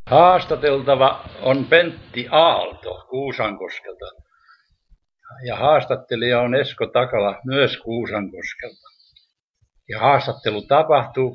Haastateltava on Pentti Aalto Kuusankoskelta ja haastattelija on Esko Takala myös Kuusankoskelta. Ja haastattelu tapahtuu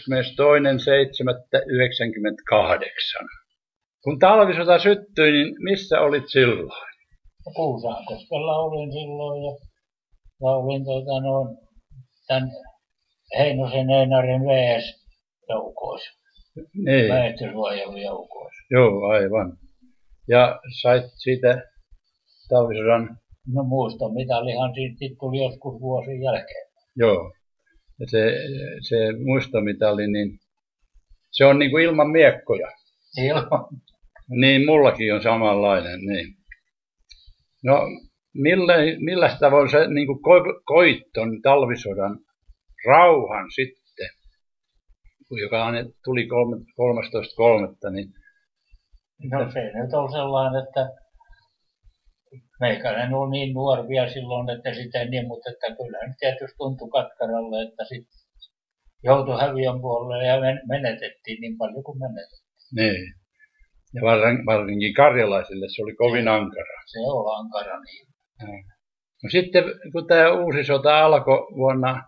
22.7.1998. Kun talvisota syttyi, niin missä olit silloin? Kuusankoskella olin silloin ja olin tämän Heinosen Einarin VS-joukoissa. Niin. Väestönsuojelujoukoissa. Joo, aivan. Ja sait siitä talvisodan? No muistomitalihan siitä tuli joskus vuosien jälkeen. Joo. Ja se muistomitali, niin se on niin kuin ilman miekkoja. Ilman. Niin, mullakin on samanlainen. Niin. No, millä tavoin se niin kuin koit ton talvisodan rauhan sitten, joka tuli 13.3. Niin... No se nyt on sellainen, että meikäläinen oli niin nuori vielä silloin, että sitä niin, mutta että kyllä nyt tietysti tuntui katkaralle, että sitten joutui häviön puolelle ja menetettiin niin paljon kuin menetettiin. Niin. Ja varsinkin karjalaisille se oli kovin ankara. Se oli ankara, niin. No sitten kun tämä uusi sota alkoi vuonna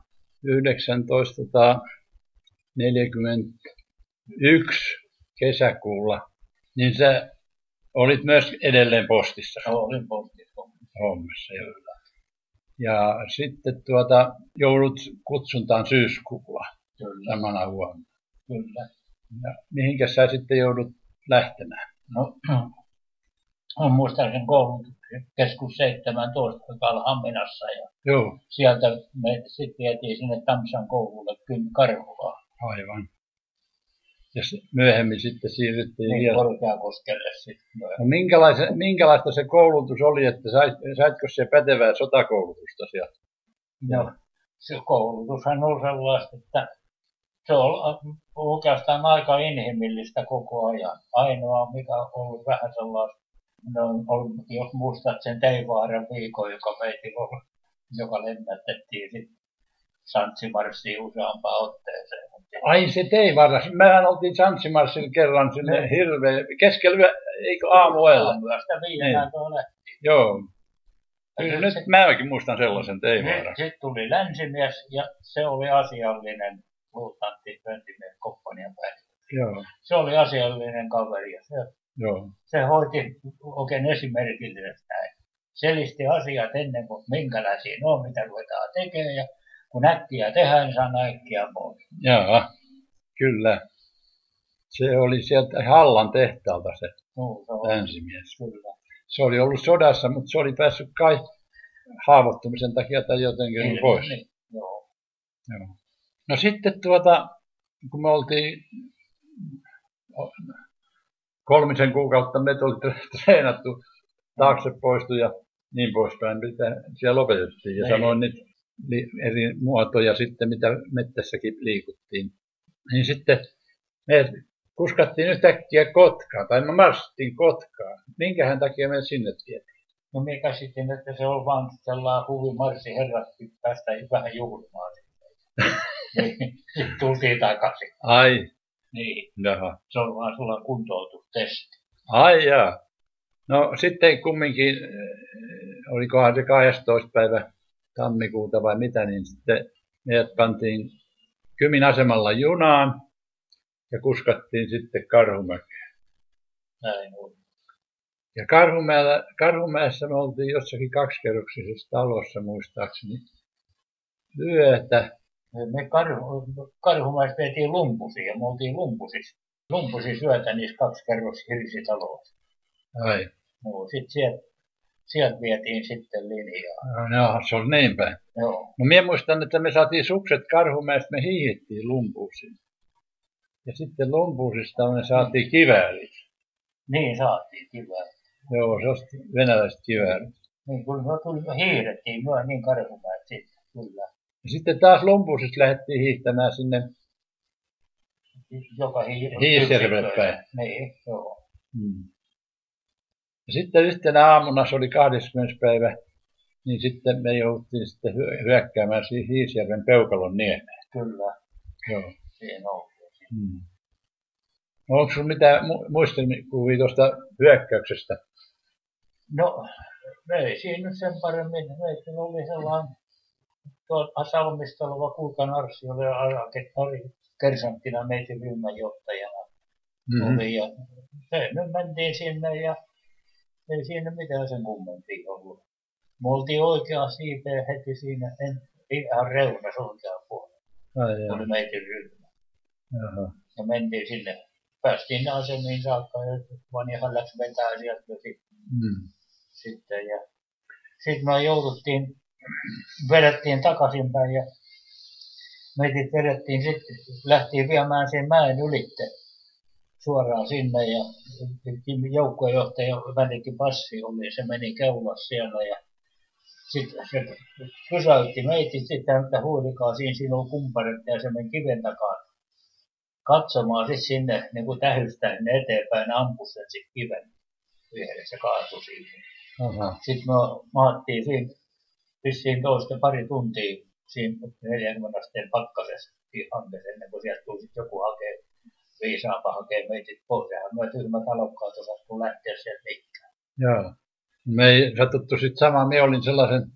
1941 kesäkuulla, niin sä olit myös edelleen postissa. Olin postissa hommassa. Ja sitten joudut kutsuntaan syyskuulla samana vuonna. Kyllä. Ja mihinkä sä sitten joudut lähtemään? No, muistan sen koulutuskeskus 17, joka oli Haminassa. Ja joo. Sieltä me sitten vietiin sinne Tampsan koululle Karhulaan. Aivan. Ja myöhemmin sitten siirryttiin niin, vielä Korkeakoskelle sitten. No, minkälaista se koulutus oli, että saitko se pätevää sotakoulutusta sieltä? No, se koulutushan oli sellaista, että se oli oikeastaan aika inhimillistä koko ajan. Ainoa, mikä oli vähän sellaista, jos muistat sen Teivaaran viikon, joka meitä oli, joka lennätettiin sitten Santsimarssiin useampaan otteeseen. Ai se Teivaaras. Mehän oltiin Santsimarssilla kerran sinne hirveä, keskellä eikö aamuella? Aamuyöstä 5 lähti. Joo. Kyllä nyt mäkin muistan sellaisen Teivaaran. Sitten tuli länsimies ja se oli asiallinen luutnantti, länsimies komppanian päällikkö. Joo. Se oli asiallinen kaveri ja se hoiti oikein esimerkillisesti näin. Selisti asiat ennen kuin minkälaisia ne on, mitä ruvetaan tekemään ja kun äkkiä tehdään, niin saa äkkiä pois. Joo, kyllä. Se oli sieltä Hallan tehtaalta se länsimies. Kyllä. Se oli ollut sodassa, mutta se oli päässyt kai haavoittumisen takia tai jotenkin pois. Niin, joo. No sitten kun me oltiin 3 kuukautta, me oli treenattu, taakse poistu ja niin poispäin, mitä siellä opetettiin. Ja samoin niitä eri muotoja sitten, mitä mettässäkin liikuttiin. Niin sitten me kuskattiin yhtäkkiä Kotkaan, tai me marssittiin Kotkaan. Minkähän takia me sinne vietiin? No me käsitin, että se oli vaan sellainen huvimarssi, herrat päästä vähän juhlimaan. Sitten tultiin takaisin. Ai. Niin. Jaha. Se on vaan sulla kuntoutustesti. Ai jaa. No sitten kumminkin, olikohan se 12. päivä tammikuuta vai mitä, niin sitten meidät pantiin Kymin asemalla junaan ja kuskattiin sitten Karhumäkeen. Näin on. Ja Karhumäessä me oltiin jossakin 2-kerroksisessa talossa muistaakseni yötä. Me Karhumäessä vietiin Lumpusiin ja me oltiin Lumpusissa yötä niissä 2-kerroksisissa hirsitaloissa. Ai. No sitten sieltä vietiin sitten linjaa. No, se oli niin päin. Joo. No minä muistan, että me saatiin sukset Karhumäestä, me hiihittiin Lumpusiin. Ja sitten Lumpusista me saatiin kiväärit. Niin, saatiin kiväärit. Joo, se oli venäläiset kiväärit. Niin, kyllä me hiihdettiin myös niin Karhumäeltä sitten, kyllä. Ja sitten taas Lumpusista lähdettiin hiihtämään sinne Hiisjärvelle päin. Niin, joo. Ja sitten yhtenä aamuna, se oli 20. päivä, niin sitten me jouduttiin sitten hyökkäämään siihen Hiisjärven Peukalon niemeen. Kyllä. Joo. Siinä on. No, onko sinulla mitään muistelmikuvia tuosta hyökkäyksestä? No, ei siinä nyt sen paremmin. Meillä oli sellainen tuolla Salmista oleva Kulkan Arssi, oli kersanttina meidän ryhmänjohtajana. Oli, ja se nyt mentiin sinne ja ei siinä mitään sen kummempia ollut. Me oltiin oikea siipeä heti siinä ihan reunassa oikealla puolella. Oli meidän ryhmä. Ja mentiin sinne. Päästiin asemiin saakka ja vanjahan läks vetää sieltä sitten. Ja sitten me vedettiin takaisinpäin ja meitä vedettiin sitten, lähtiin viemään sen mäen ylitte suoraan sinne ja joukkuejohtaja välikin passi oli, se meni keulas siellä ja sitten se pysäytti meitä sitten, että huulikaa siinä sinun kumparet ja se meni kiven takaa katsomaan sitten sinne niin kuin tähystä sinne eteenpäin ja ampui sen sitten kiven yhdessä, se kaatui siihen. Sitten me maattiin siinä vissiin pari tuntia siinä 40 asteen pakkasessa hankkeessa ennen kuin sieltä tuli sitten joku hakee viisaampa hakee meitä pois. Sehän me tyhmät alokkaat osattu lähteä sieltä mikään. Joo. Me ei satuttu sitten samaan. Minä olin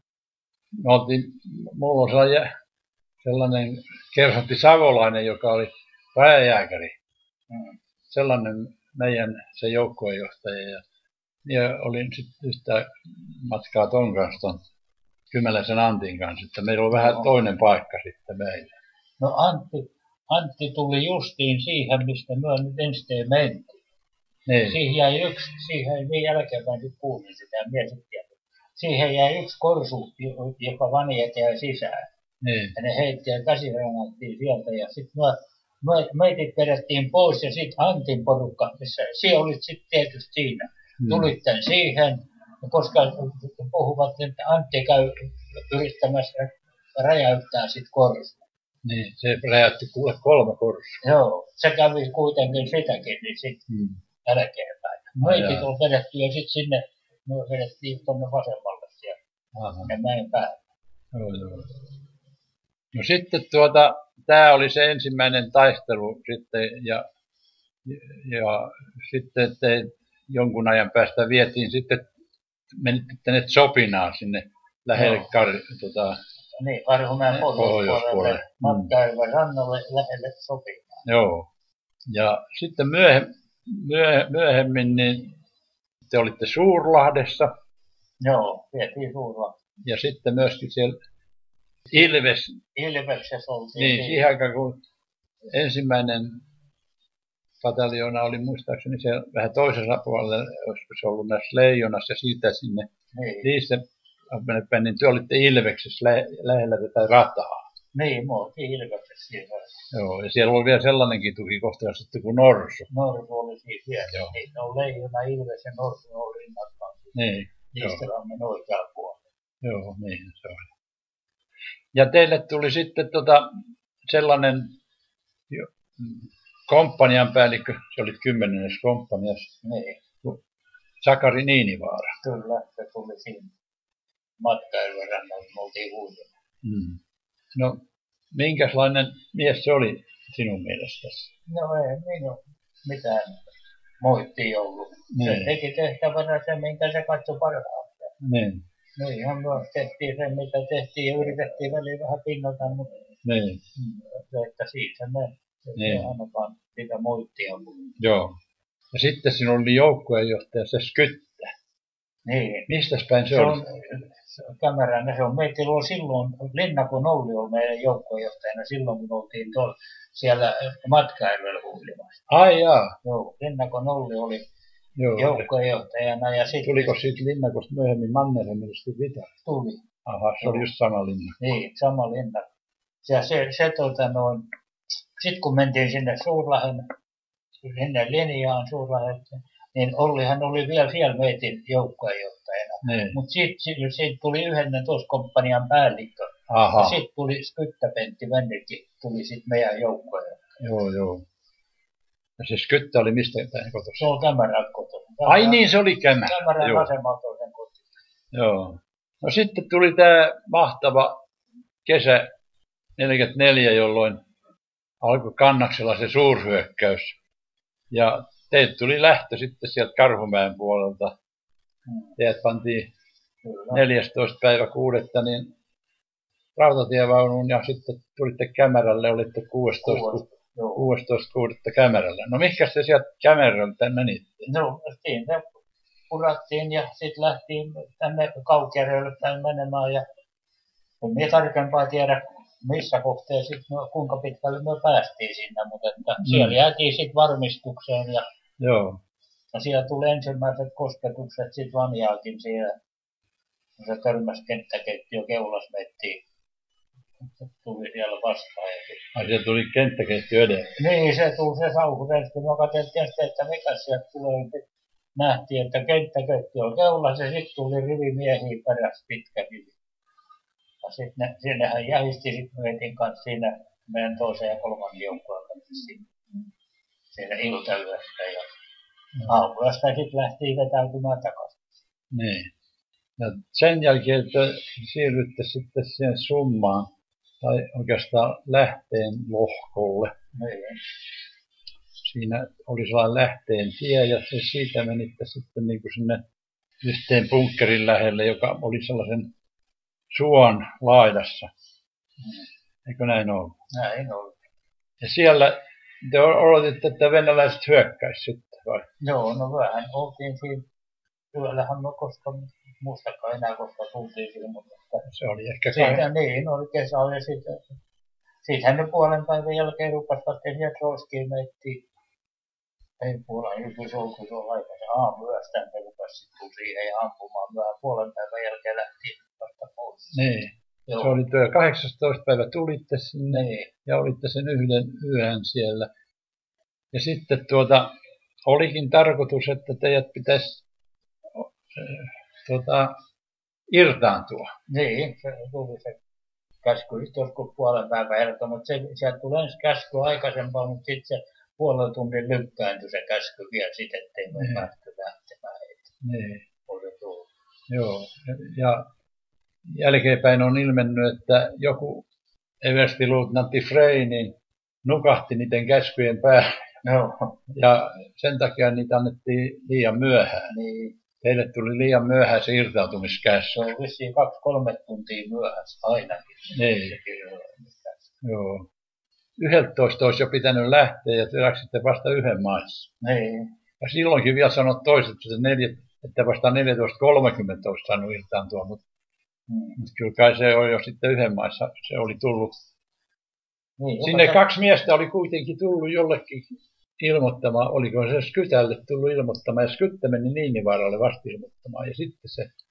mulla on sellainen kersantti Savolainen, joka oli rajajääkäri. Sellainen meidän se joukkueenjohtaja. Ja minä olin sitten yhtä matkaa ton kanssa, ton Kymäläisen Antin kanssa, että meillä on vähän toinen paikka sitten meillä. No Antti tuli justiin siihen, mistä me nyt ensin mentiin. Niin. Siihen niin jälkeenpäin sitten kuulin sitä mietittiä. Siihen jäi yksi korsu, joka vanjet jäi sisään. Niin. Ja ne heitti ja käsiranattiin sieltä ja sitten meitit vedettiin pois ja sitten Antin porukka, missä siellä olit sitten tietysti siinä. Tulitte siihen, koska puhuvat, että Antti käy yrittämässä räjäyttää sitten korsua. Niin, se räjäytti kuule 3 korsua. Joo, se kävi kuitenkin sitäkin niin sitten jälkeenpäin. Meitit on vedetty ja sitten sinne, me vedettiin tuonne vasemmalle siellä, ne mäen päälle. Joo. No sitten tämä oli se ensimmäinen taistelu sitten ja sitten jonkun ajan päästä vietiin sitten, menitte tänne Sopinaan sinne lähelle niin, Karhumäen pohjoispuolelle, Matkailman rannalle lähelle Sopinaan. Joo, ja sitten myöhemmin niin te olitte Suurlahdessa. Joo, vietiin Suurlahdessa. Ja sitten myöskin siellä Ilveksessä oltiin. Niin, siihen aikaan kun ensimmäinen pataljoona oli muistaakseni siellä vähän toisessa puolella, olisiko se ollut näissä Leijonassa ja siitä sinne. Niistä niin te olitte Ilveksessä lähellä tätä rataa. Niin, me oltiin Ilveksessä siellä. Joo, ja siellä oli vielä sellainenkin tukikohta sitten kuin Norsu. Norsu oli siis siellä. Niitä on Leijona, Ilves ja Norsu on rinnakkaan. Niin. Niistä on oikealla puolella. Joo, niin se oli. Ja teille tuli sitten sellainen komppanian päällikkö, se oli 10. komppaniassa, niin. Sakari Niinivaara. Kyllä, se tuli siinä Matkailun rannalla, me oltiin huudella. No, minkälainen mies se oli sinun mielestäsi? No ei minun mitään moittia ollut. Se teki tehtävänä se, minkä se katsoi parhaalta. Niin. Niinhän me tehtiin se, mitä tehtiin ja yritettiin väliin vähän pinnata, mutta että siitä me ainakaan sitä moittia. Joo. Ja sitten sinulla oli joukkueenjohtaja se Skyttä. Niin. Mistäs päin se oli? Kämäränä se on. Meitä oli silloin, Linnakon Olli oli meidän joukkueenjohtajana silloin, kun oltiin siellä Matkailulla huilimassa. Ai jaa. Joo, Linnakon Olli oli joukkueenjohtajana. Ja sitten tuliko siitä Linnakosta myöhemmin Mannerheimista Vita? Tuli. Aha, se oli just sama Linnakko. Niin, sama Linnakko. Ja sitten kun mentiin sinne sinne linjaan Suurlahden, niin Ollihan oli vielä siellä meidän joukkueenjohtajana. Mutta sitten tuli 11 komppanian päällikkö. Aha. Ja sitten tuli Skyttä-Pentti Vennikki, tuli sitten meidän joukkueenjohtaja. Joo. Ja se Skyttä oli mistä päin kotossa? Se on Kämärän kotossa. Ai niin, se oli Kämärän. Kämärän vasemmalta sen kotossa. Joo. No sitten tuli tämä mahtava kesä 44, jolloin alkoi Kannaksella se suurhyökkäys. Ja teiltä tuli lähtö sitten sieltä Karhumäen puolelta. Teidät pantiin 14. päivä 6. niin rautatievaunuun ja sitten tulitte Kämärälle, olitte 16.6. Kämärällä. No mihinkä te sieltä Kämärältä menitte? No siinä purattiin ja sitten lähtiin tänne Kaukereelle päin menemään ja en minä tarkempaa tiedä missä kohtaa sitten, kuinka pitkälle me päästiin sinne, mutta että siellä jäätiin sitten varmistukseen ja Joo. ja siellä tuli ensimmäiset kosketukset sitten Vaniaakin siellä. Se törmäsi kenttäkeittiö Keulasmettiin. Tuli siellä vastaan. Ai siellä tuli kenttäkeittiö edellä? Niin, se tuli se sauhuteltiin. Me katseltiin sitten, että mikä sieltä tulee. Nähtiin, että kenttäkeittiö on Keulas ja sitten tuli rivimiehiä perässä pitkä rivi. Ja sitten sinnehän jähisti sitten meidän kanssa siinä meidän toisen ja kolmannen joukkueen kanssa siinä iltayöstä. Ja aamuyöstä sitten lähtiin vetäytymään takaisin. Niin. Ja sen jälkeen, että siirrytte sitten siihen Summaan, tai oikeastaan Lähteen lohkolle. Niin. Siinä oli sellainen Lähteen tie, ja siitä menitte sitten niin kuin sinne yhteen bunkkerin lähelle, joka oli sellaisen suon laidassa. Eikö näin ollut? Näin ollut. Ja siellä te odotitte, että venäläiset hyökkäisivät sitten, vai? Joo, no vähän oltiin siinä. Yöllähän me koskaan muistakaan enää, koska tultiin siihen, mutta se oli ehkä siitä, niin, oli kesä ja siitähän ne puolen päivän jälkeen rupasivat sieltä roskiin meittiin. Ei puolen, joku se on aikaisin aamuyöstä, ne rupasivat siihen ja ampumaan myöhään puolen päivän jälkeen lähtiin vasta pois. Niin. Joo. Se oli 18. päivä tulitte sinne niin. Ja olitte sen yhden yön siellä. Ja sitten olikin tarkoitus, että teidät pitäisi irtaantua. Niin, se tuli se käsky joskus puolen päivän jälkeen, mutta sieltä tuli ensin käsky aikaisempaa, mutta sitten se puolen tunnin lykkääntyi se käsky vielä sitten, ettei me päästy lähtemään. Niin. Oli tullut. Joo, ja jälkeenpäin on ilmennyt, että joku everstiluutnantti Frey niin nukahti niiden käskyjen päälle. Joo. Ja sen takia niitä annettiin liian myöhään. Niin. Teille tuli liian myöhään se irtautumiskäsky. Se on vissiin 2-3 tuntia myöhässä ainakin. Niin. Joo. 11 olisi jo pitänyt lähteä ja te läksitte vasta yhden maissa. Niin. Ja silloinkin vielä sanot toiset, että vasta 14.30 olisi saanut irtaantua, mutta kyllä kai se on jo sitten yhden maissa, se oli tullut. Niin, sinne 2 miestä oli kuitenkin tullut jollekin ilmoittamaan, oliko se Skytälle tullut ilmoittamaan, ja Skyttä meni Niinivaaralle vasta ilmoittamaan, ja sitten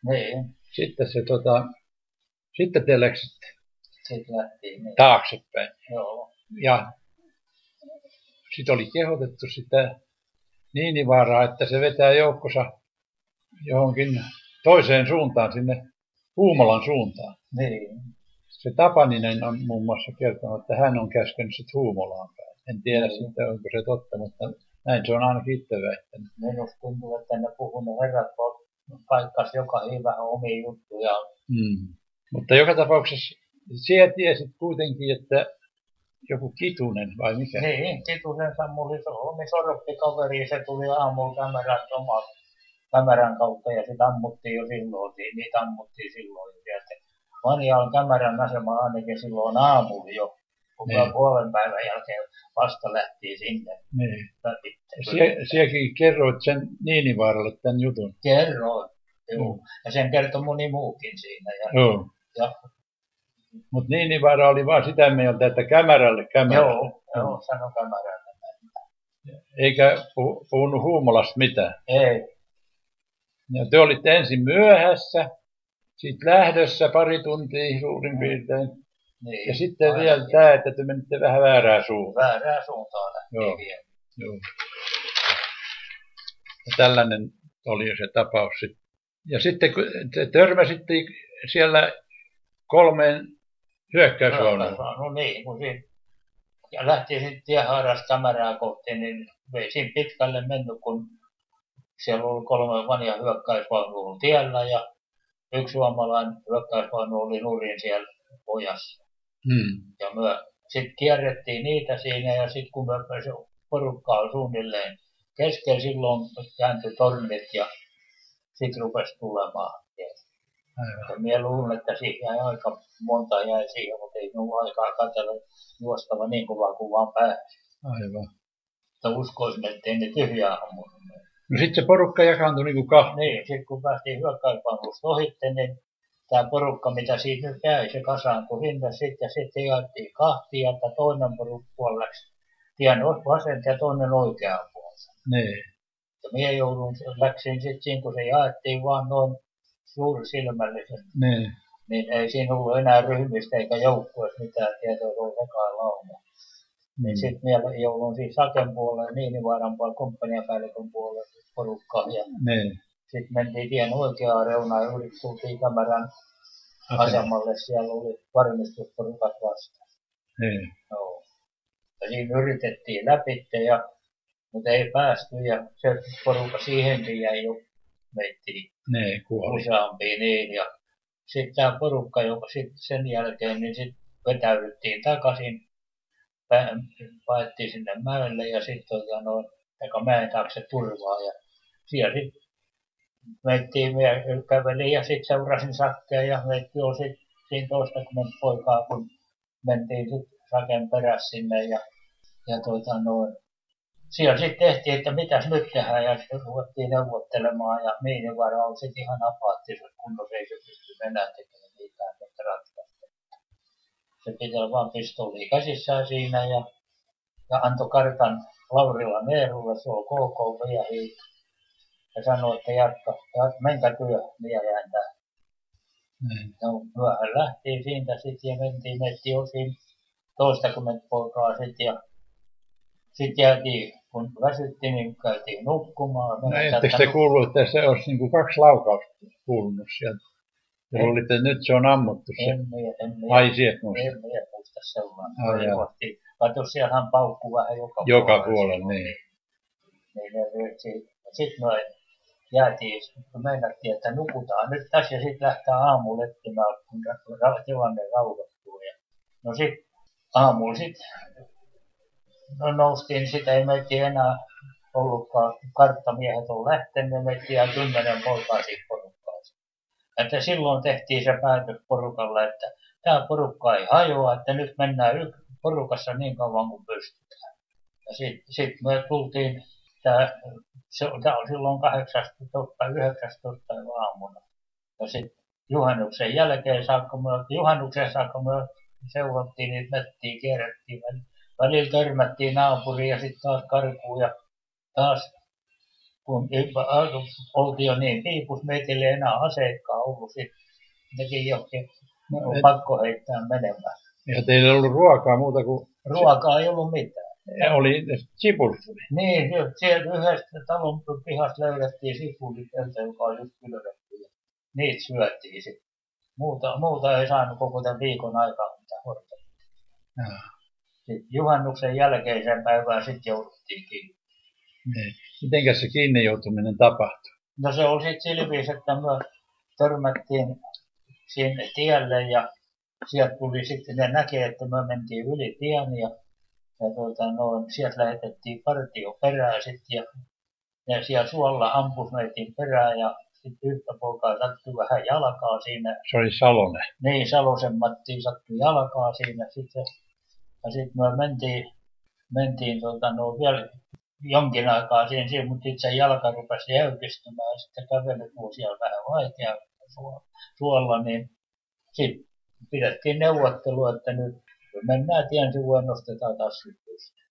te läksitte taaksepäin. Joo. Ja sitten oli kehotettu sitä Niinivaaraa, että se vetää joukkonsa johonkin toiseen suuntaan, sinne Huumolan suuntaan. Niin. Se Tapaninen on muun muassa kertonut, että hän on käskenyt sitten Huumolaan päin. En tiedä sitten, onko se totta, mutta näin se on ainakin itse väittänyt. Minusta tuntuu, että ne puhunut herrat paikkas joka hyvä omia juttuja. Mutta joka tapauksessa sinä tiesit kuitenkin, että joku Kitunen vai mikä? Niin, Kitunen Samuli, se oli soroppikaveri, se tuli aamulla Kämärän kautta ja sitten ammuttiin jo silloin, niitä ammuttiin silloin. Vanialan Kämärän asema ainakin silloin aamulla jo, kun me puolen päivän jälkeen vasta lähtiin sinne. Niin. Sinäkin kerroit sen Niinivaaralle tämän jutun. Kerroin, joo. Ja sen kertoi moni muukin siinä. Joo. Mutta Niinivaara oli vaan sitä mieltä, että Kämärälle. Joo, sano Kämärälle. Eikä puhunut Huumolasta mitään. Ei. Ja te olitte ensin myöhässä, sitten lähdössä pari tuntia suurin piirtein. Niin, ja sitten vielä tämä, että te menitte vähän väärään suuntaan. Väärään suuntaan lähtiin. Joo. Ja tällainen oli se tapaus sitten. Ja sitten kun te törmäsitte siellä 3 hyökkäysvaunuun. No niin, kun siinä ja lähti sitten tiehaarasta Kämärää kohti, niin ei siinä pitkälle mennyt, kun siellä oli 3 Vanian hyökkäysvaunua tiellä ja 1 suomalainen hyökkäysvaunu oli nurin siellä ojassa. Ja me sitten kierrettiin niitä siinä ja sitten kun me porukkaa suunnilleen kesken silloin kääntyi tornit ja sitten rupesi tulemaan. Ja minä luulen, että siihen jäi aika monta jäi siihen, mutta ei minulla aikaa katsella juostava niin kovaa kuin vaan pääsi. Aivan. Mutta uskoisin, että ei ne tyhjää ammunut. No sitten se porukka jakaantui niin kuin kahteen. Niin, sitten kun päästiin hyökkäyspannusta ohitte, niin tämä porukka, mitä siitä nyt jäi, se kasaantui sinne sitten ja sitten jaettiin kahtia, että toinen puoli läksi tien vasenta ja toinen oikeaan puolta. Niin. Ja minä läksin sitten siinä, kun se jaettiin vaan noin suursilmällisesti. Niin ei siinä ollut enää ryhmistä eikä joukkueesta mitään tietoa, se oli ekaan lauma. Niin sitten minä joudun siis Saken puolelle, Niinivaaran puolelle, komppaniapäällikön puolelle porukkaan. Ja sitten mentiin tien oikeaan reunaan ja tultiin Kämärän asemalle. Siellä oli varmistusporukat vastaan. No. Ja siinä yritettiin läpi, mutta ei päästy ja se porukka siihenkin jäi jo meittiin useampiin. Niin. Ja sitten tämä porukka, joka sitten sen jälkeen niin sit vetäydyttiin takaisin, paettiin sinne mäelle ja sitten mäen taakse turvaa. Ja siellä sitten kävelin ja sitten seurasin Sakea ja meitä oli sitten siinä 20 poikaa, kun mentiin sitten Saken perässä sinne ja siellä sitten tehtiin, että mitäs nyt tehdään ja ruvettiin neuvottelemaan ja Niinivaara oli sitten ihan apaattisessa kunnossa, ei se pystynyt enää tekemään mitään ratkaista. Se pitää vaan pistolia käsissään siinä ja antoi kartan Laurila Neerulle, se oli KK-miehiä ja sanoi, että menkää työ, minä jään tähän. No, myöhän lähtiin siitä sitten ja mentiin osin 20 poikaa sitten ja sitten jäätiin, kun väsyttiin, niin käytiin nukkumaan. No etteikö te kuullut, että se olisi niin kuin 2 laukausta kuulunut sieltä? Ja luulitte, että nyt se on ammuttu se. En minä muista sellainen. Kato, siellähän paukkuu vähän joka puolella. Niin. Sitten me jäätiin, kun meinattiin, että nukutaan nyt tässä ja sitten lähtee aamulla etsimään, kun tilanne rauhoittuu. No sitten aamulla sitten noustiin, sitä ei meitä enää ollutkaan, karttamiehet on lähtenyt, meitä jää 10 poikaa siitä porukkaan. Että silloin tehtiin se päätös porukalla, että tämä porukka ei hajoa, että nyt mennään porukassa niin kauan kuin pystytään. Ja sitten me tultiin, tämä oli silloin 18 tai 19 aamuna. Ja sitten juhannuksen saakka me seurottiin niitä mettiä, kierrettiin. Välillä törmättiin naapuriin ja sitten taas karkuun ja taas kun oltiin jo niin piipus, meitä ei enää aseikkaa ollut, sitten nekin johonkin pakko heittää menemään. Ja teillä ei ollut ruokaa muuta kuin... Ruokaa ei ollut mitään. Ja oli sipuli. Niin, siellä yhdestä talon pihasta löydettiin sipulit, joka oli just kylvetty ja niitä syötiin sitten. Muuta ei saanut koko tämän viikon aikaa mitään hortaa. Sitten juhannuksen jälkeiseen päivään sitten jouduttiin kiinni. Niin. Mitenkäs se kiinni joutuminen tapahtui? No se oli sitten sillä viisi, että me törmättiin sinne tielle ja sieltä tuli sitten, ne näkee, että me mentiin yli tien ja sieltä lähetettiin partio perään sitten ja siellä suolla ampus meitä perään ja sitten yhtä poikaa sattui vähän jalkaa siinä. Se oli Salonen. Niin, Salosen Mattiin sattui jalkaa siinä sitten. Ja sitten me mentiin vielä jonkin aikaa siihen, mutta sitten se jalka rupesi jäykistymään ja sitten kävelyt oli siellä vähän vaikea suolla, niin sitten pidettiin neuvottelua, että nyt mennään tien sivuun ja nostetaan taas pystyyn.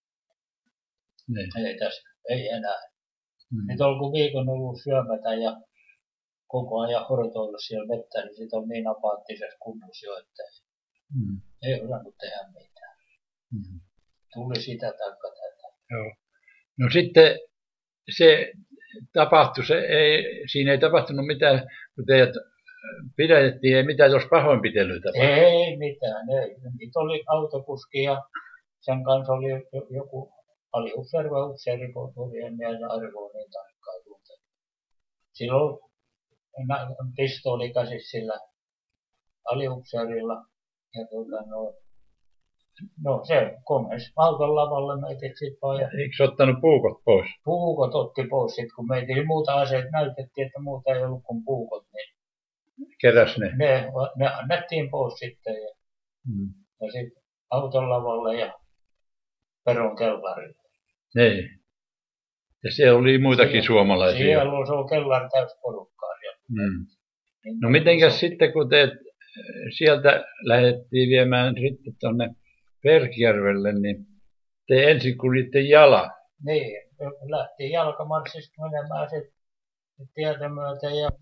Ei enää. Nyt on kun viikon ollut syömätä ja koko ajan hortoilla siellä vettä, niin sitten on niin apaattisessa kunnossa jo, että ei osannut tehdä mitään. Tuli sitä taikka tätä. Joo. No sitten se tapahtui, siinä ei tapahtunut mitään, kun teidät pidätettiin, ei mitään tuossa pahoinpitelyitä. Ei mitään, ei. Niitä oli autokuski ja sen kanssa oli joku aliupseeri, kun tuli en minä arvoa niin tarkkaan tuntea. Silloin pistooli käsissä sillä aliupseerilla ja No se komensi auton lavalle meitä sitten vaan ja Eikö se ottanut puukot pois? puukot otti pois sitten, kun meitä ei muuta aseet näytettiin, että muuta ei ollut kuin puukot, niin Keräs ne? ne annettiin pois sitten ja sitten auton lavalle ja peron kellarille. Niin. Ja siellä oli muitakin suomalaisia. Siellä se on kellari täys porukkaa siellä. Niin no mitenkäs sitten, kun te sieltä lähdettiin viemään sitten tuonne Perkijärvelle, niin te ensin kuljitte jalan. Niin, lähti jalkamarssista menemään sitten tietä myöten ja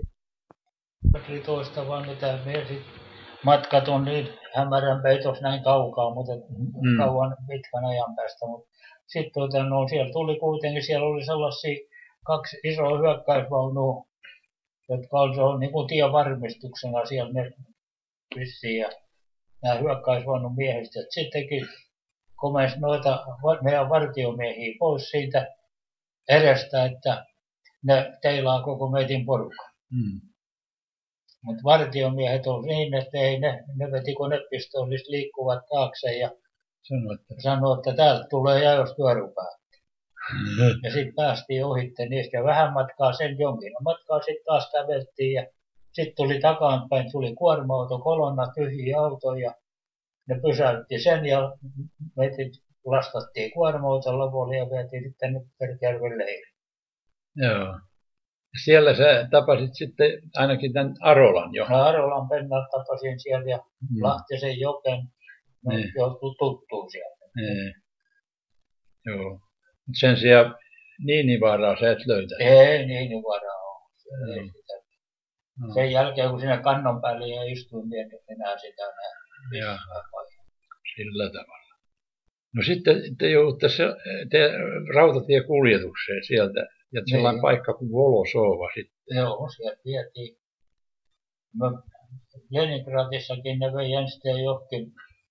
toista vaan mitä me sitten matkat on niin hämärän peitossa näin kaukaa, mutta kauan pitkän ajan päästä. Sitten no, siellä tuli kuitenkin, siellä oli sellaisia 2 isoa hyökkäysvaunua, jotka oli niin kuin tievarmistuksena siellä ne vissiin ja nämä hyökkäysvaunun miehistöt sittenkin komensi noita meidän vartiomiehiä pois siitä edestä, että ne teilaa koko meidän porukka. Mutta vartiomiehet oli niin, että ei ne veti konepistoolista liikkuvat taakse ja sanoi, että täältä tulee jäystyörupää. Ja sitten päästiin ohitte niistä ja vähän matkaa sen jonkin matkaa sitten taas käveltiin ja sitten tuli takaanpäin, tuli kuorma-auto, kolonna tyhjiä autoja ja ne pysäytti sen ja meitä lastattiin kuorma-auton lavoille ja vietiin sitten tänne Perkijärven leiriin. Joo. Siellä sä tapasit sitten ainakin tämän Arolan jo. No Arolan Pennat tapasin siellä ja Lahtisen Joken, joutui tuttuun sieltä. Joo. Mutta sen sijaan Niinivaaraa sä et löytä. Ei Niinivaaraa ole. Sen jälkeen kun sinne kannon päälle ja istuin, niin enää sitä näe. Sillä tavalla. No sitten te joudutte rautatiekuljetukseen sieltä. Ja sellainen paikka kuin Volosoova sitten. Joo, sieltä vietiin. Leningradissakin ne vei ensin johonkin.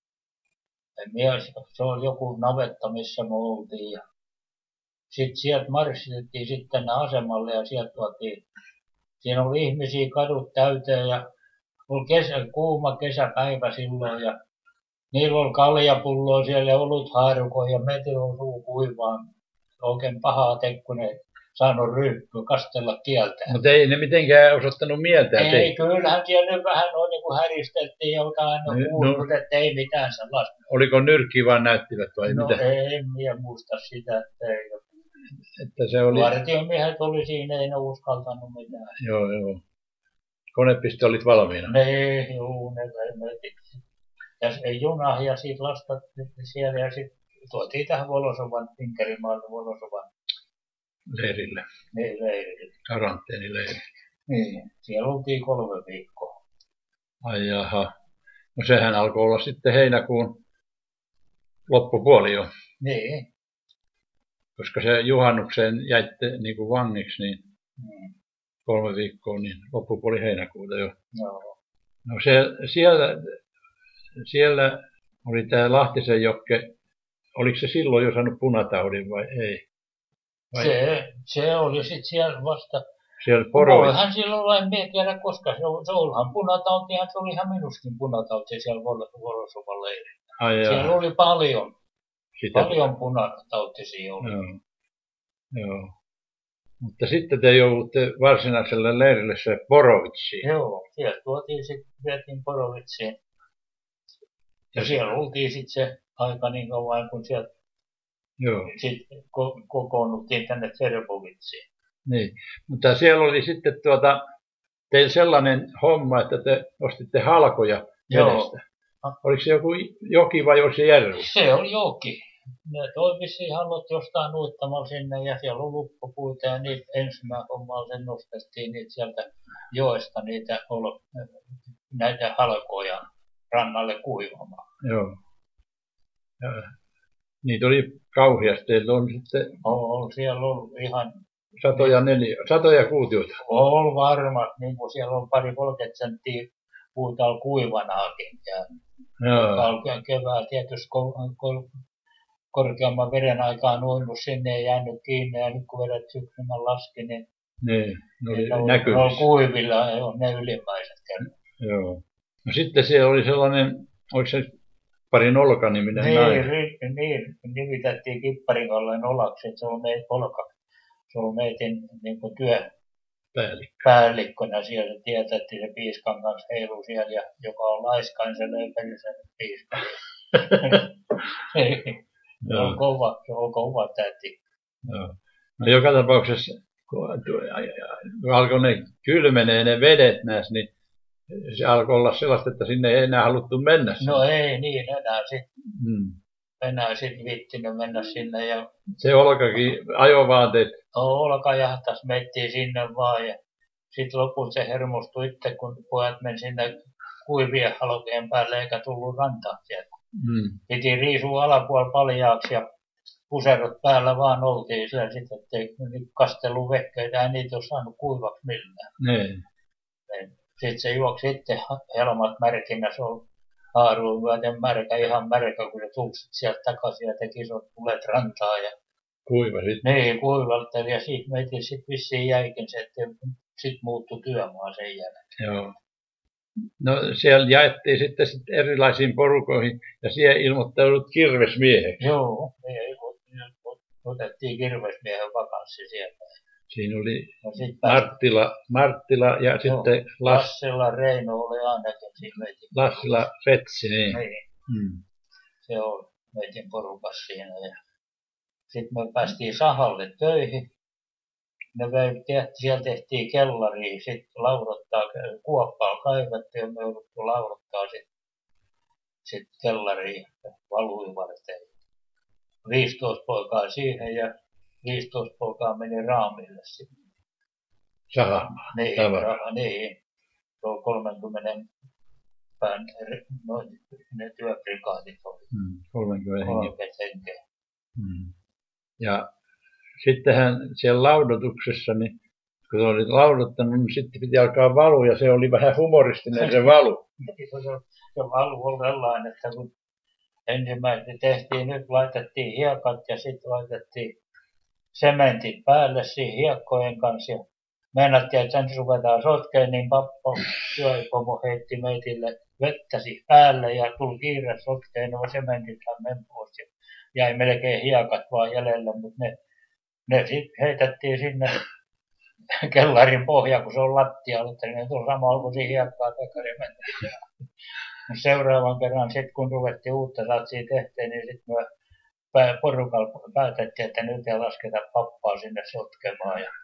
Se oli joku navetta, missä me oltiin. Ja sitten sieltä marssitettiin sitten tänne asemalle ja sieltä tuotiin. Siinä oli ihmisiä kadut täyteen ja oli kuuma kesäpäivä silloin. Ja niillä oli kaljapulloa siellä ja oluthaarukoja ja meillä oli suu kuivaan. Oikein pahaa tekkuneet. Saanut ryhtyä kastella kieltään. Mutta ei ne mitenkään osoittanut mieltä. Ei, kyllähän siellä nyt vähän noin niin kuin häristeltiin ja jotain kuullut, että ei mitään sellaista. Oliko nyrkkiä vaan näyttivät vai no, mitä? Ei, minä muista sitä, että ei. Että se oli... Vartiomiehet oli siinä, ei ne uskaltanut mitään. Joo. Konepistolit valmiina. Ne veimetiksi. Ja juna ja siitä lastattiin siellä ja sitten tuotiin tähän Volosovan, Inkerimaalle Volosovan. Leirille. Niin, leirille. Karanteenileirille. Niin, siellä oltiin 3 viikkoa. Ai jaha. No sehän alkoi olla sitten heinäkuun loppupuoli jo. Niin. Koska se juhannukseen jäitte niin kuin vangiksi, niin 3 viikkoa, niin loppupuoli heinäkuuta jo. Joo. No siellä oli tämä Lahtisen Jokke. Oliko se silloin jo saanut punataudin vai ei? Se oli sitten siellä vasta. Siellä Porovitsi. Voihan silloin, en tiedä koska se olihan punatautihan, se oli ihan minuskin punatauti siellä Volosovan leirillä. Siellä oli paljon punatautisia oli. Joo. Mutta sitten te joudutte varsinaiselle leirille se Porovitsiin. Joo, sieltä vietiin Porovitsiin. Ja siellä oltiin sitten se aika niin kauan, kun sieltä sitten kokoonnuttiin tänne Tserbovitsiin. Niin, mutta siellä oli sitten teillä sellainen homma, että te ostitte halkoja vedestä. Oliko se joku joki vai oliko se järvi? Se oli joki. Ne toimisi hallot jostain uittamalla sinne ja siellä on luppopuita ja niitä ensimmäinen hommalla sen nostettiin niitä sieltä joesta näitä halkoja rannalle kuivamaan. Joo. Niitä oli kauheasti. Teillä on sitten... siellä on ihan... Satoja kuutioita. On varmasti, niin kuin siellä on 20-30 senttiä puuta kuivanaakin. Ja keväällä tietysti korkeamman veden aikaan uinut sinne ja jäänyt kiinni. Ja nyt kun vedet syksyllä laski, niin ne oli näkyvissä. Ne on kuivilla, ne ylimmäiset. Joo. No sitten siellä oli sellainen, oliko se Kipparin Olka-niminen nainen. Niin, nimitettiin Kipparin Ollen Olaksi, että se on meidän Olka. Se on meidän niin kuin työpäällikkönä siellä. Tietätti se piiskan kanssa heilu siellä, ja joka on laiskain, se löi sen piiskan. Se on kova täti. Joo. No joka tapauksessa, kun alkoi ne kylmenee ne vedet näissä, niin se alkoi olla sellaista, että sinne ei enää haluttu mennä. No ei niin enää sitten viittinyt mennä sinne. Ja se Olkakin ajovaatteet. Olka jahtas meittiin sinne vaan, ja sitten lopulta se hermostui itse, kun pojat meni sinne kuivien halkien päälle eikä tullut rantaan sieltä. Piti riisua alapuolella paljaaksi ja puserot päällä vaan oltiin siellä sitten, ettei kasteluvehkeitä ja niitä olisi saanut kuivaksi millään. Sitten se juoksi itse helmat märkinä, se oli haaruun myöten märkä, ihan märkä, kun se tulsit sieltä takaisin ja teki isot tulet rantaa. Ja kuiva sitten. Niin, kuivalteli ja siitä meitä sitten vissiin jäikin se, että sitten muuttui työmaa sen jälkeen. Joo. No siellä jaettiin sitten erilaisiin porukoihin ja siihen ilmoittaudut kirvesmieheksi. Joo, otettiin kirvesmiehen vakanssi sieltä. Siinä oli Marttila ja sitten Lassila Reino oli ainakin siinä meidän. Lassila Retsi, niin. Se oli meidän porukas siinä. Sitten me päästiin sahalle töihin. Siellä tehtiin kellaria, sitten laudottaa, kuoppaa kaivettiin ja me jouduttiin laudottaa sitten kellariin valui varten. 15 poikaa siihen ja 15 poikaa meni raamille sitten. Sahamaan? Niin. Se on 30 pään, ne työprikaatit oli. 30 henkeä. Ja sittenhän siellä laudotuksessa, niin kun olit laudottanut, niin sitten piti alkaa valu, ja se oli vähän humoristinen se valu. Se valu oli sellainen, että kun ensimmäisenä tehtiin, nyt laitettiin hiekat ja sitten laitettiin sementit päälle siihen hiekkojen kanssa. Ja meinattiin, että sen ruvetaan sotkeen, niin pappa työpomo heitti meitille vettä päälle ja tuli kiire sotkeen, nuo sementit meni pois. Ja jäi melkein hiekat vaan jäljellä, mutta ne sitten heitettiin sinne kellarin pohjaan, kun se on lattialla, että ne tuli samalla kuin siihen hiekkaa takarementiin. Seuraavan kerran sitten, kun ruvettiin uutta satsia tehteen, niin sitten me porukalla päätettiin, että nyt ei lasketa pappaa sinne sotkemaan. Ja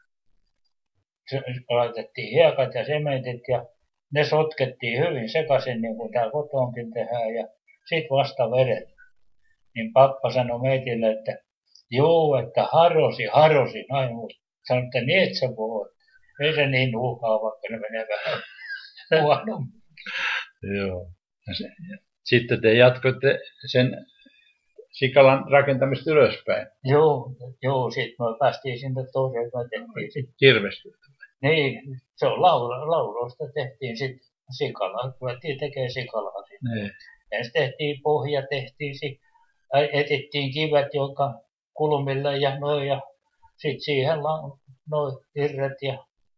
laitettiin hiekat ja sementit ja ne sotkettiin hyvin sekaisin, niin kuin täällä kotoonkin tehdään, ja sitten vasta vedet. Niin pappa sanoi meitille, että joo, että harosi, näin, mutta sanoi, että niin et sä voi. Ei se niin nuukaa, vaikka ne menee vähän huonommin. Joo. Sitten te jatkoitte sen Sikalan rakentamista ylöspäin. Joo, sitten me päästiin sinne toiseen, me tehtiin sitten. Kirvestystä. Niin, se on laudoista tehtiin sitten Sikalaa, ruvettiin tekemään Sikalaa sitten. Ensin tehtiin pohja, etittiin kivet, jotka kulmille ja noin, ja sitten siihen noin hirret ja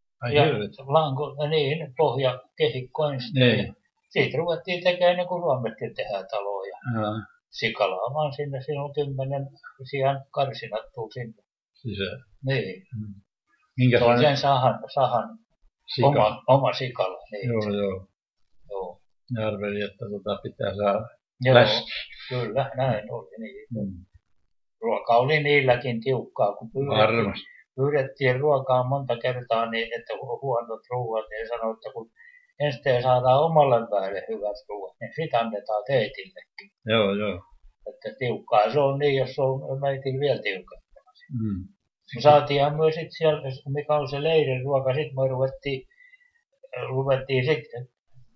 lanko, niin, pohjakehikko ensin. Niin. Siitä ruvettiin tekemään niin kuin Suomessakin tehdään taloja. Sikalaa vaan sinne, siinä on 10 sijaan karsinat tuu sinne. Sisään? Niin. Minkälainen? Se on sen sahan oma Sikala. Niin. Joo. Ne arveli, että pitää saada läski. Kyllä, näin oli. Niin. Ruoka oli niilläkin tiukkaa, kun pyydettiin ruokaa monta kertaa niin, että huonot ruuat, niin sanoi, että kun ensin saadaan omalle väelle hyvät ruuat, niin sitä annetaan teitillekin. Joo. Että tiukkaa se on niin, jos on meitillä vielä tiukempaa. Me saatiin myös sitten siellä, mikä on se leirin ruoka, sitten me ruvettiin sitten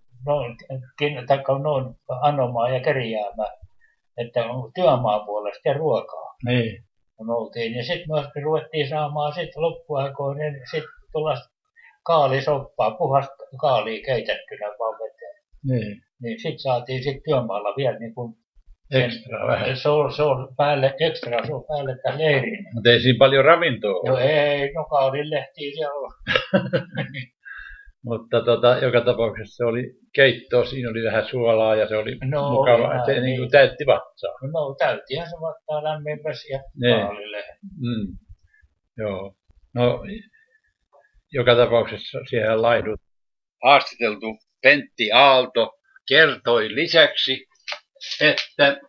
noin anomaan ja kerjäämään, että on työmaan puolesta ja ruokaa. Niin. Kun oltiin, ja sitten me ruvettiin saamaan sitten loppuaikoin, niin sitten tuollaista kaalisoppaa, puhasta kaalia keitettynä vaan veteen. Niin sitten saatiin sitten työmaalla vielä niin kuin ekstra vähän. Se on päälle ekstra, se on päälle tämän leirin. Mutta ei siinä paljon ravintoa ole. Ei, no kaalin lehtiä siellä on. Mutta joka tapauksessa se oli keittoa, siinä oli vähän suolaa ja se oli mukava, oli, se niin kuin täytti vatsaa. No täyttihän se vatsaa lämmin vesi ja vaalilehden. Joo. No, joka tapauksessa siellä laidut. Haastateltu Pentti Aalto kertoi lisäksi, että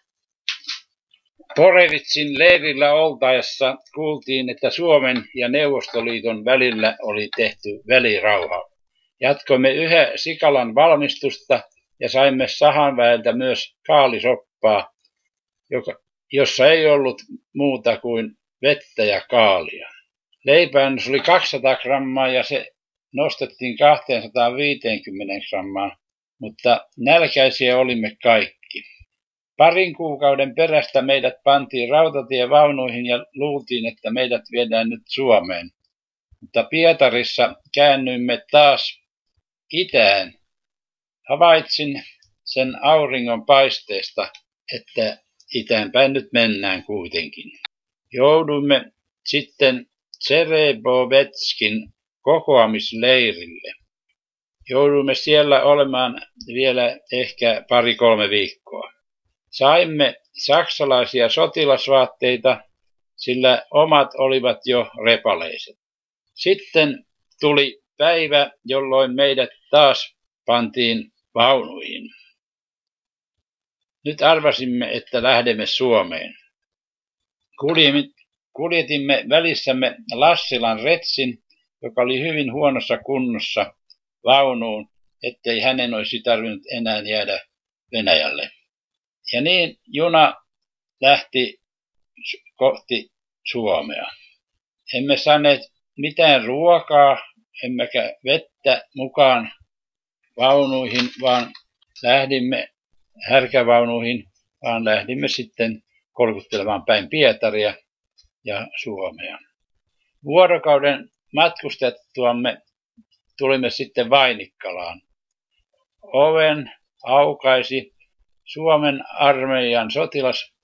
Porevitsin leirillä oltaessa kuultiin, että Suomen ja Neuvostoliiton välillä oli tehty välirauha. Jatkoimme yhä sikalan valmistusta ja saimme sahanväeltä myös kaalisoppaa, jossa ei ollut muuta kuin vettä ja kaalia. Leipään oli 200 grammaa ja se nostettiin 250 grammaan, mutta nälkäisiä olimme kaikki. Parin kuukauden perästä meidät pantiin rautatievaunuihin ja luultiin, että meidät viedään nyt Suomeen. Mutta Pietarissa käännyimme taas itään. Havaitsin sen auringon paisteesta, että itäänpäin nyt mennään kuitenkin. Jouduimme sitten Tserebovetskin kokoamisleirille. Jouduimme siellä olemaan vielä ehkä 2-3 viikkoa. Saimme saksalaisia sotilasvaatteita, sillä omat olivat jo repaleiset. Sitten tuli päivä, jolloin meidät taas pantiin vaunuihin. Nyt arvasimme, että lähdemme Suomeen. Kuljetimme välissämme Lassilan Retsin, joka oli hyvin huonossa kunnossa, vaunuun, ettei hänen olisi tarvinnut enää jäädä Venäjälle. Ja niin juna lähti kohti Suomea. Emme saaneet mitään ruokaa, emmekä vettä mukaan vaunuihin, vaan lähdimme härkävaunuihin, vaan lähdimme sitten kolkuttelemaan päin Pietaria ja Suomea. Vuorokauden matkustettuamme tulimme sitten Vainikkalaan. Oven aukaisi Suomen armeijan sotilas